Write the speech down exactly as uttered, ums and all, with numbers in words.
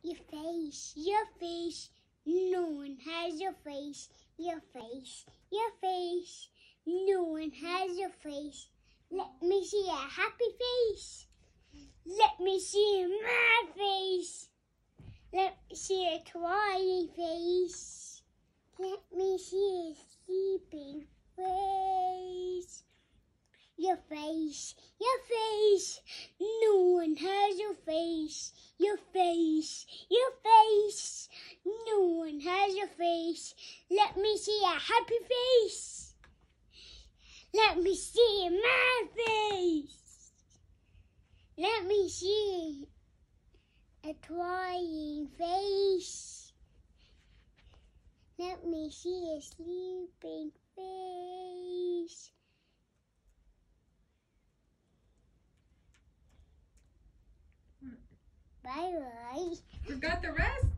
Your face, your face. No one has your face. Your face, your face. No one has your face. Let me see a happy face. Let me see a mad face. Let me see a crying face. Let me see a sleeping face. Your face, your face. No one has your face. Your face, your face. No one has your face. Let me see a happy face. Let me see a mad face. Let me see a crying face. Let me see a sleeping face. Bye bye. Forgot the rest?